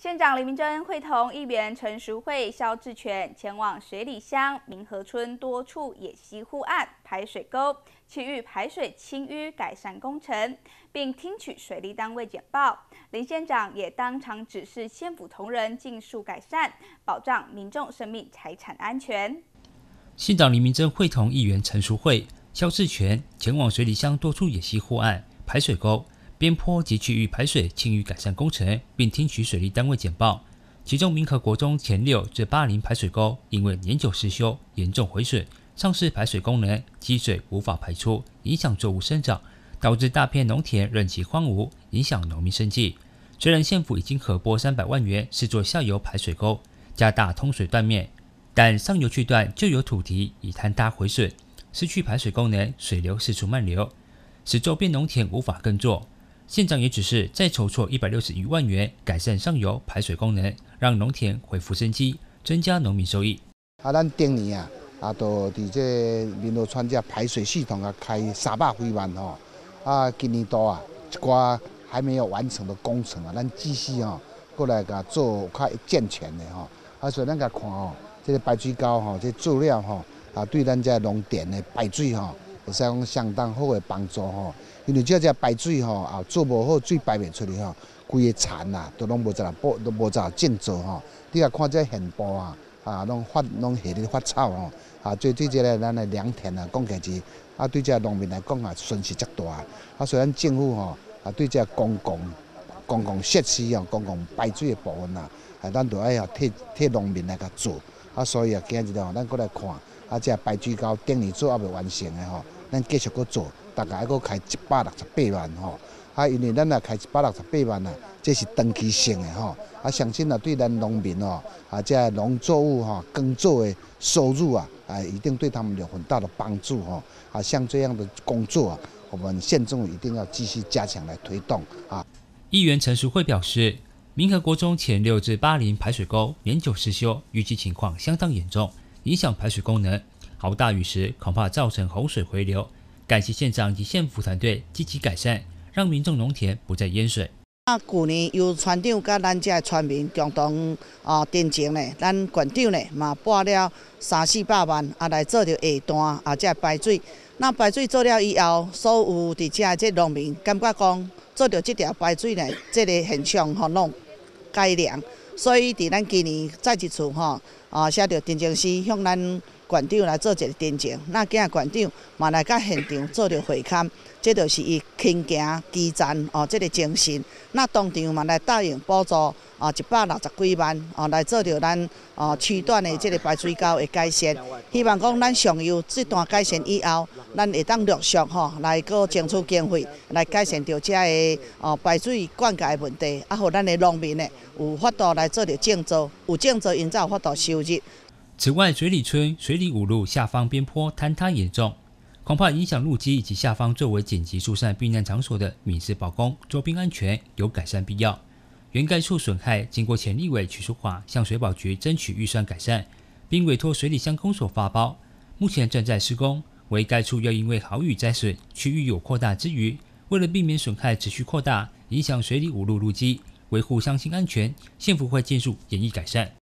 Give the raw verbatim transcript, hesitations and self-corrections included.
县长林明珍会同议员陈淑慧、萧志全前往水里乡民和村多处野溪护岸、排水沟、区域排水清淤改善工程，并听取水利单位简报。林县长也当场指示县府同仁尽速改善，保障民众生命财产安全。 县长林明珍会同议员陈淑慧、萧志全前往水里乡多处野溪护岸、排水沟、边坡及区域排水清淤改善工程，并听取水利单位简报。其中民和国中前六至八零排水沟因为年久失修，严重毁损，丧失排水功能，积水无法排出，影响作物生长，导致大片农田任其荒芜，影响农民生计。虽然县府已经核拨三百万元试作下游排水沟，加大通水断面，但上游区段就有土堤已坍塌毁损，失去排水功能，水流四处漫流，使周边农田无法耕作。县长也指示再筹措一百六十余万元改善上游排水功能，让农田恢复生机，增加农民收益。 啊，咱今年啊，啊，都伫这民和村这排水系统啊开三百几万吼。啊，今年度啊，一寡还没有完成的工程啊，咱继续吼过来甲做较健全的吼。啊，所以咱甲看吼，这个排水沟吼，这做了吼，啊，对咱这农田的排水吼，有使讲相当好的帮助吼。因为这只排水吼啊做无好，水排袂出去吼，规个田啊都拢无在补，都无在种做吼。你甲看这现部啊，啊拢发拢下咧发草吼，啊对对这个咱的良田啊，讲起是啊对这农民来讲啊损失较大。啊，所以咱政府吼啊对这公共公共设施啊、公共排水的部分啊，啊咱都爱要替替农民来甲做。啊，所以啊今日吼咱过来看，啊这排水沟顶年做还未完成的吼，咱继续搁做。大概还阁开一百六十八万吼，啊，因为咱若开一百六十八万啊，这是长期性的吼，啊，相信啊对咱农民哦，啊，这农作物哈耕作的收入啊，啊，一定对他们有很大的帮助吼，啊，像这样的工作啊，我们县政府一定要继续加强来推动啊。 议员陈淑慧表示，民和国中前六至八零排水沟年久失修，淤积情况相当严重，影响排水功能，好大雨时恐怕造成洪水回流。感谢县长及县府团队积极改善，让民众农田不再淹水。 啊，去年由村长甲咱这村民共同啊တင်情呢，咱县长呢嘛拨了三四百万啊来做着下段啊这排水。那排水做了以后，所有伫遮这农民感觉讲做着这条排水呢，这个现象吼拢改良。所以伫咱今年再一次吼啊写着တင်情书向咱县长来做一个တင်情，那今日县长嘛来到现场做着会勘，这就是伊勤行基层哦，这个精神。那当场嘛来答应补助啊一百六十几万哦，来做着咱哦区段的这个排水沟的改善。希望讲咱上游这段改善以后，咱会当陆续吼来个争取经费，来改善着这个哦排水灌溉的问题，啊，互咱的农民呢有法度来做着种植，有种植因才有法度收入。 此外，水里村水里五路下方边坡坍塌严重，恐怕影响路基以及下方作为紧急疏散避难场所的闽式保工周边安全有改善必要。原该处损害经过前立委曲淑华向水保局争取预算改善，并委托水里乡公所发包，目前正在施工。为该处又因为豪雨灾损，区域有扩大之余，为了避免损害持续扩大，影响水里五路路基，维护乡亲安全，县府会尽速研议改善。